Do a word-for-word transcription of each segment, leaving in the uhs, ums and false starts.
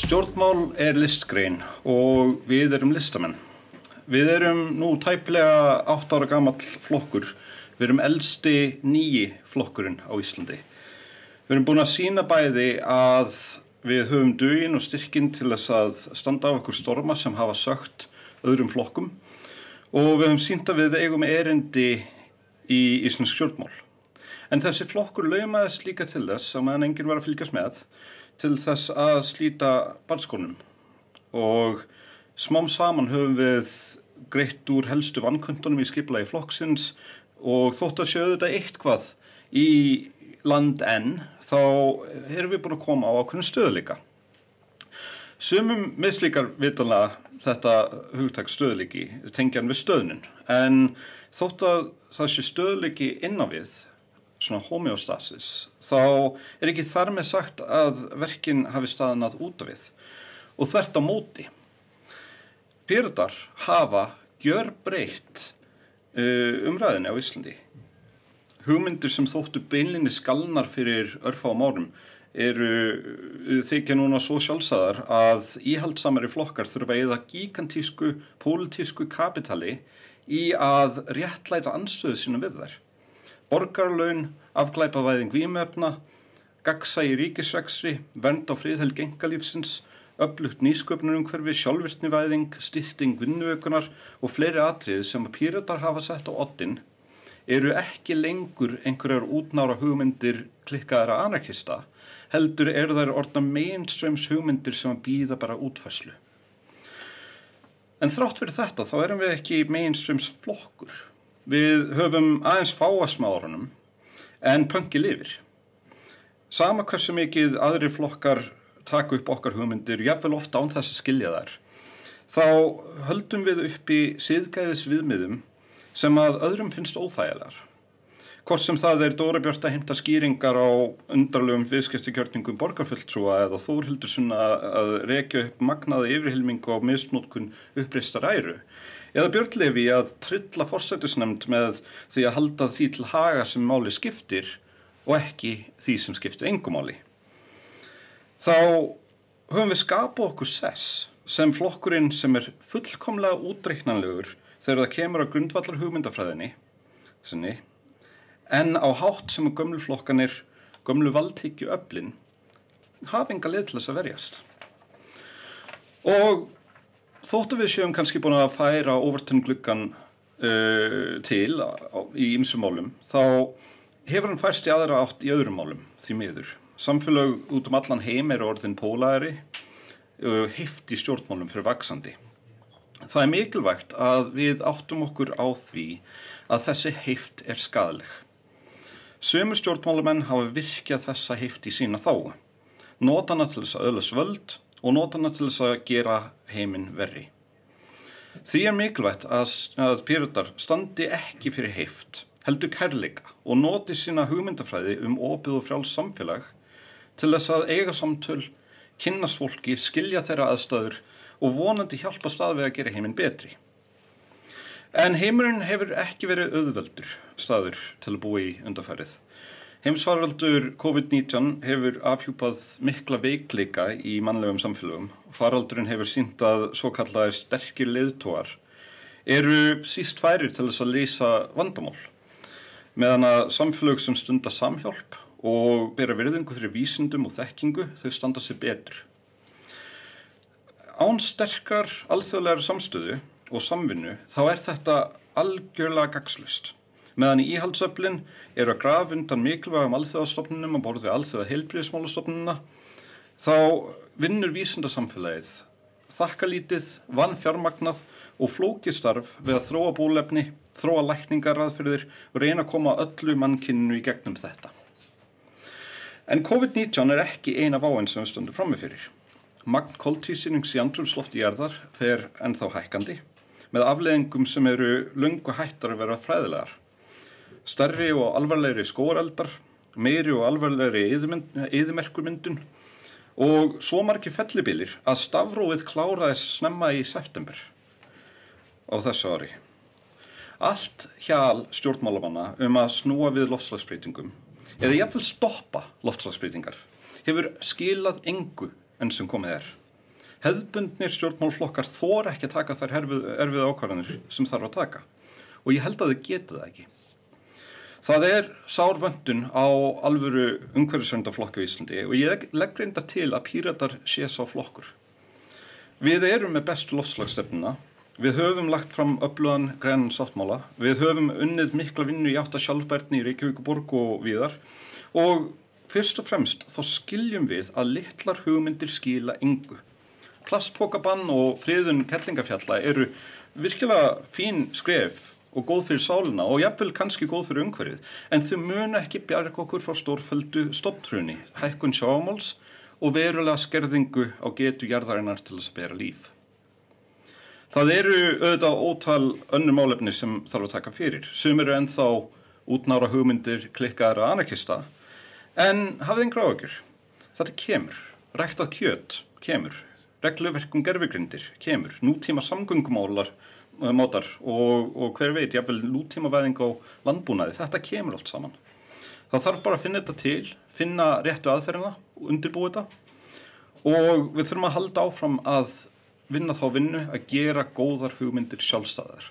Stjórnmál er listgrein og við erum listamenn. Við erum nú tæplega átta ára gamall flokkur. Við erum elsti nýji flokkurinn á Íslandi. Við erum búin að sýna bæði að við höfum duginn og styrkinn til þess að standa á okkur storma sem hafa sökkt öðrum flokkum og við höfum sýnt að við eigum erindi í íslensk stjórnmál. En þessi flokkur laumaðist líka til þess, að meðan enginn var að fylgjast með, til þess að slíta barnsskónum og smám saman höfum við greitt úr helstu vanköntunum í skipulagi flokksins og þótt að séu þetta eitthvað í land enn, þá erum við búin að koma á ákveðinn stöðugleika. Sumum mislíkar vitanlega þetta hugtak stöðugleiki tengjan við stöðnun, en þótt að það sé stöðugleiki innan við, svona homeostasis, þá er ekki þar með sagt að verkin hafi staðnað út af við og þvert á móti. Píratar hafa gjörbreytt uh, umræðinni á Íslandi. Hugmyndir sem þóttu beinlinnis galnar fyrir örfáum árum eru þykja núna svo sjálfsagðar að íhaldsamari flokkar þurfa að eyða gigantísku pólitísku kapitali í að réttlæta andstöðu sína við þær. Borgarlaun, afglæpavæðing vímuefna, gagnsæi í ríkisrekstri, vernd á friðhelgi einkalífsins, öflugt nýsköpunarumhverfi, sjálfvirknivæðing, stytting vinnuökunar og fleiri atriði sem að Píratar hafa sett á oddinn eru ekki lengur einhverjar útnára hugmyndir klikkaðara anarkista, heldur eru þær orðnar mainstreams hugmyndir sem að bíða bara útfærslu. En þrátt fyrir þetta þá erum við ekki mainstreams flokkur. Við höfum aðeins fáa smáðurunum en pönki lifir. Sama hversu mikið aðrir flokkar taka upp okkar hugmyndir, jafnvel ofta án þess að skilja þær, þá höldum við upp í siðgæðis viðmiðum sem að öðrum finnst óþægilegar. Hvort sem það er Dóra Björt að heimta skýringar á undarlegum viðskiptagjörningum borgarfulltrúa eða Þórhildur Sunna að rekja upp magnaða yfirhylmingu á misnotkun uppreistar æru, eða Björn Leví að trylla forsætisnefnd með því að halda því til haga sem máli skiptir og ekki því sem skiptir engu máli. Þá höfum við skapað okkur sess sem flokkurinn sem er fullkomlega útreiknanlegur þegar það kemur á grundvallar hugmyndafræðinni, sinni, en á hátt sem að gömlu flokkanir, gömlu valdhyggju öflin, hafa enga leið til þess að verjast. Og þóttu við séum kannski búin að færa Overton-gluggan uh, til á, í ýmsum málum, þá hefur hann færst í aðra átt í öðrum málum, því miður. Samfélög út um allan heim eru orðin pólæri, uh, heift í stjórnmálum fyrir vaxandi. Það er mikilvægt að við áttum okkur á því að þessi heift er skaðleg. Sumir stjórnmálamenn hafa virkjað þessa heift í sína þágu, nota hana til þess að öðlast völd og nota hana til þess að gera heiminn verri. Því er mikilvægt að, að Píratar standi ekki fyrir heift, heldur kærleika og noti sína hugmyndafræði um opið og frjáls samfélag til þess að eiga samtöl, kynnast fólki, skilja þeirra aðstæður og vonandi hjálpa stað við að gera heiminn betri. En heimurinn hefur ekki verið auðveldur staður til að búa í undanfarið. Heimsfaraldur COVID nítján hefur afhjúpað mikla veikleika í mannlegum samfélögum. Faraldurinn hefur sýnt að svo kallaðir sterkir leiðtogar eru síst færir til þess að leysa vandamál, meðan að samfélög sem stunda samhjálp og bera virðingu fyrir vísindum og þekkingu, þau standa sig betur. Án sterkar alþjóðlegar samstöðu og samvinnu þá er þetta algjörlega gagnslaust. Meðan íhaldsöflin eru að grafa undan mikilvægum alþjóðastofnunum á borð við alþjóða heilbrigðismálastofnunina, þá vinnur vísindasamfélagið þakkalítið, vanfjármagnað og flókið starf við að þróa bóluefni, þróa lækningaraðferðir og reyna að koma öllu mannkyninu í gegnum þetta. En COVID nítján er ekki eina váin sem við stöndum frammi fyrir. Magn koltvísýrings í andrúmslofti jarðar fer ennþá hækkandi, með afleiðingum sem eru löngu hættar að vera fræðilegar. Stærri og alvarlegri skógareldar, meiri og alvarlegri eyðimerkurmyndun og svo margir fellibyljir að stafrófið kláraðist snemma í september á þessu ári. Allt hjal stjórnmálamanna um að snúa við loftslagsbreytingum eða jafnvel stoppa loftslagsbreytingar hefur skilað engu enn sem komið er. Hefðbundnir stjórnmálaflokkar þora ekki að taka þær erfiðu ákvarðanir sem þarf að taka. Og ég held að þau geti það ekki. Það er sár vöntun á alvöru umhverfisverndaflokki á Íslandi og ég legg reynda til að Píratar sé sá flokkur. Við erum með bestu loftslagsstefnuna, við höfum lagt fram öflugan grænan sáttmála, við höfum unnið mikla vinnu í átt að sjálfbærni í Reykjavíkurborg og víðar og fyrst og fremst þá skiljum við að litlar hugmyndir skila engu. Plastpokabann og friðun Kerlingafjalla eru virkilega fín skref og góð fyrir sálina og jafnvel kannski góð fyrir umhverfið, en þau munu ekki bjarga okkur frá stórfelldu stofnhruni, hækkun sjávarmáls og verulega skerðingu á getu jarðarinnar til að spera líf. Það eru auðvitað ótal önnur málefni sem þarf að taka fyrir, sum eru ennþá útnára hugmyndir klikkaðra anarkista, en hafið engra áhyggjur. Þetta kemur, ræktað kjöt kemur, regluverk um gervigrindir kemur, nútíma samgöngumálar mátar og, og hver veit, jafnvel nútímavæðing á landbúnaði, þetta kemur allt saman. Það þarf bara að finna þetta til, finna réttu aðferðina og undirbúa þetta og við þurfum að halda áfram að vinna þá vinnu að gera góðar hugmyndir sjálfstæðar.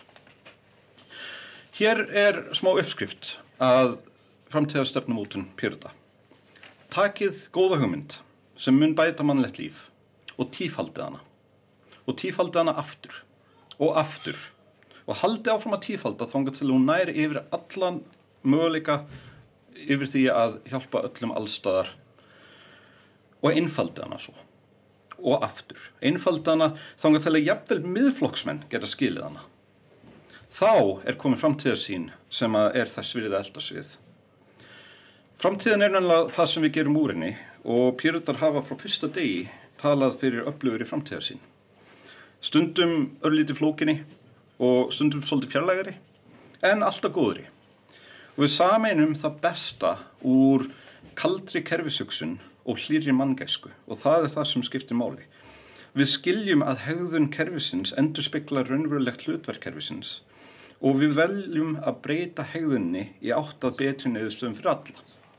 Hér er smá uppskrift að framtíðarstefnumótun Pírata. Takið góða hugmynd sem mun bæta mannlegt líf og tífaldið hana og tífaldið hana aftur og aftur og haldi áfram að tífalda þangað til hún nær yfir allan möguleika yfir því að hjálpa öllum allstaðar og einfaldi hana svo og aftur. Einfaldi hana þangað til að jafnvel miðflokksmenn geta skilið hana. Þá er komin framtíðarsýn sem að er þess virði að eltast við. Framtíðin er nefnilega það sem við gerum úr henni og Píratar hafa frá fyrsta degi talað fyrir öflugri framtíðarsýn. Stundum örlítið flókinni og stundum svolítið fjarlægari, en alltaf góðri. Og við sameinum það besta úr kaldri kerfishugsun og hlýrri manngæsku og það er það sem skiptir máli. Við skiljum að hegðun kerfisins endurspeglar raunverulegt hlutverk kerfisins og við veljum að breyta hegðunni í átt að betri niðurstöðum fyrir alla.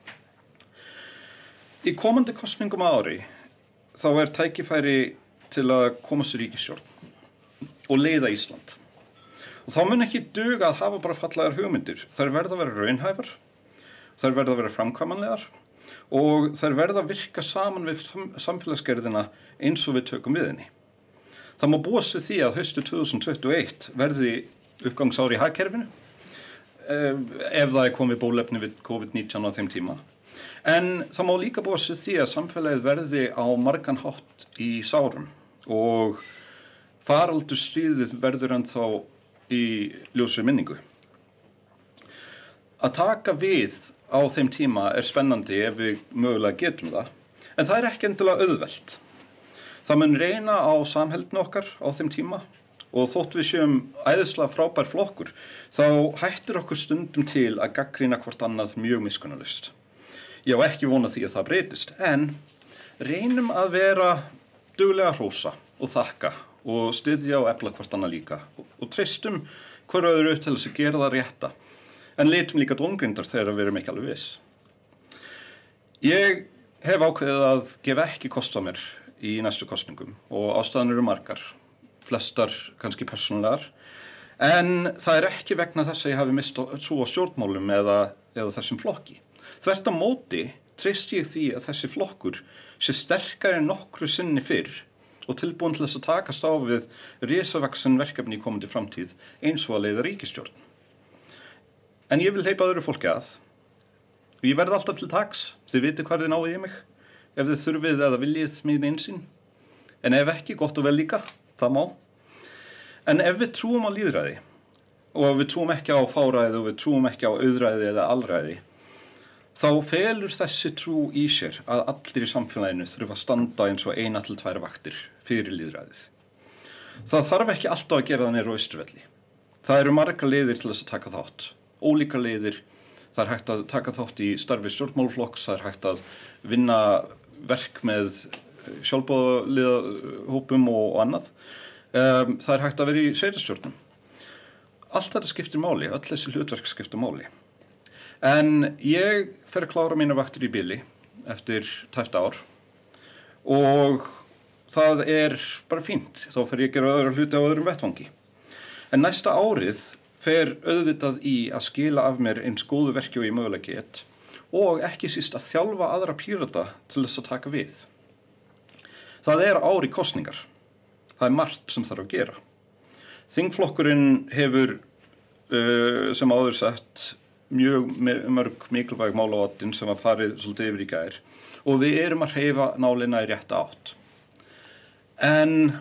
Í komandi kosningum á ári þá er tækifæri til að koma sér ríkisstjórn og leiða Ísland. Og þá mun ekki duga að hafa bara fallegar hugmyndir. Þær verða að vera raunhæfar, þær verða að vera framkvæmanlegar og þær verða að virka saman við samfélagsgerðina eins og við tökum við henni. Það má búast við því að haustið tvö þúsund tuttugu og eitt verði uppgangsári í hagkerfinu, ef það er komið bóluefni við COVID nítján á þeim tíma. En það má líka búast við því að samfélagið verði á margan hátt í sárum og faraldursstríðið verður ennþá í ljósri minningu. Að taka við á þeim tíma er spennandi ef við mögulega getum það, en það er ekki endilega auðvelt. Það mun reyna á samheldni okkar á þeim tíma og þótt við séum æðislega frábær flokkur, þá hættir okkur stundum til að gagnrýna hvort annað mjög miskunnarlaust. Ég á ekki vona því að það breytist, en reynum að vera duglega hrósa og þakka og styðja og efla hvort annað líka og, og treystum hver öðru til þess að gera það rétta, en litum líka dómgrindar þegar við erum ekki alveg viss. Ég hef ákveðið að gefa ekki kost á mér í næstu kosningum og ástæðan eru margar, flestar kannski persónulegar, en það er ekki vegna þess að ég hafi mist trú á stjórnmálum eða, eða þessum flokki. Þvert á móti treysti ég því að þessi flokkur sé sterkari en nokkru sinni fyrr og tilbúin til þess að takast á við risavaxin verkefni í komandi framtíð eins og að leiða ríkisstjórn. En ég vil hleypa öðru fólki að. Ég verð alltaf til taks, þið viti hvað þið náið í mig, ef þið þurfið eða viljið mín einsýn. En ef ekki, gott og vel líka, það má. En ef við trúum á lýðræði og við trúum ekki á fáræði og við trúum ekki á auðræði eða alræði, þá felur þessi trú í sér að allir í samfélaginu þurfa að standa eins og eina til tvær vaktir fyrir lýðræðið. Það þarf ekki alltaf að gera það niður á Austurvelli. Það eru margar leiðir til þess að taka þátt, ólíkar leiðir. Það er hægt að taka þátt í starfi stjórnmálaflokks, það er hægt að vinna verk með sjálfboðaliðahópum og, og annað. Um, það er hægt að vera í sveitarstjórnum. Allt þetta skiptir máli, öll þessi hlutverk skiptir máli. En ég fer að klára mína vaktir í bili eftir tæpt ár og það er bara fínt, þá fer ég að gera öðru hluti á öðrum vettvangi. En næsta árið fer auðvitað í að skila af mér eins góðu verki og ég mögulega get og ekki síst að þjálfa aðra Pírata til þess að taka við. Það er ári kosningar. Það er margt sem þarf að gera. Þingflokkurinn hefur, uh, sem áður sett, mjög mörg mikilvæg málaoddin sem að farið svolítið yfir í gær og við erum að hreyfa nálina í rétta átt. En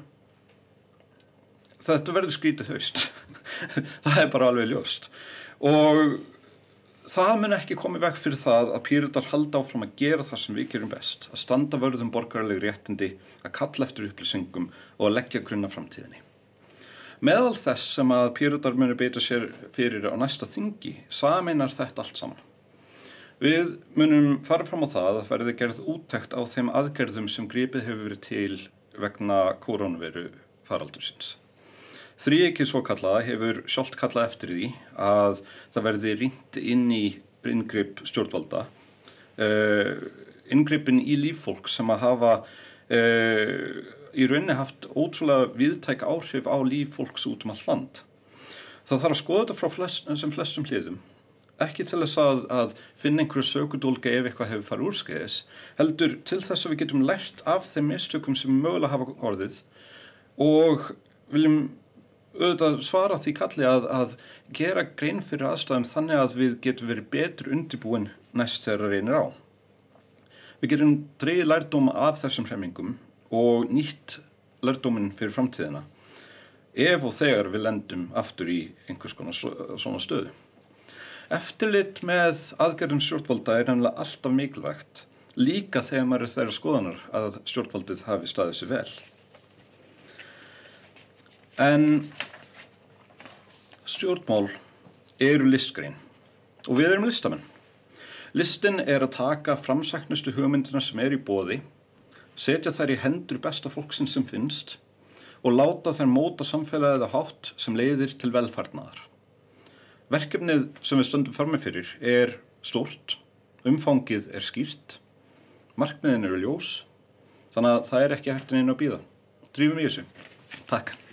þetta verður skrítið haust. Það er bara alveg ljóst. Og það mun ekki komið veg fyrir það að Píratar halda áfram að gera það sem við gerum best, að standa vörð um borgaraleg réttindi, að kalla eftir upplýsingum og að leggja grunn að framtíðinni. Meðal þess sem að Píratar munu beita sér fyrir á næsta þingi sameinar þetta allt saman. Við munum fara fram á það að verði gerð úttekt á þeim aðgerðum sem gripið hefur verið til vegna kórónuveiru faraldursins. Þríeykið svokallaða hefur sjálft kallað eftir því að það verði rýnt inn í inngrip stjórnvalda, uh, inngripin í líf fólk sem að hafa uh, í rauninni haft ótrúlega víðtæk áhrif á líf fólks út um allt land. Það þarf að skoða þetta frá flest, sem flestum hliðum, ekki til þess að, að finna einhverju sökudólga ef eitthvað hefur farið úrskeiðis, heldur til þess að við getum lært af þeim mistökum sem mögulega hafa orðið og viljum auðvitað svara því kalli að, að gera grein fyrir aðstæðum þannig að við getum verið betur undirbúin næst þegar það reynir á. Við getum dregið lærdóm af þessum hremmingum og nýtt lærdóminn fyrir framtíðina ef og þegar við lendum aftur í einhvers konar svona stöðu. Eftirlit með aðgerðum stjórnvalda er nefnilega alltaf mikilvægt, líka þegar maður er þeirra skoðanar að stjórnvaldið hafi staðið sig vel. En stjórnmál eru listgrein og við erum listamenn. Listin er að taka framsæknustu hugmyndina sem er í boði, setja þær í hendur besta fólksins sem finnst og láta þær móta samfélagið á hátt sem leiðir til velfarnaðar. Verkefnið sem við stöndum frammi fyrir er stórt, umfangið er skýrt, markmiðin eru ljós, þannig að það er ekki hægt að neina að bíða. Drífum í þessu. Takk.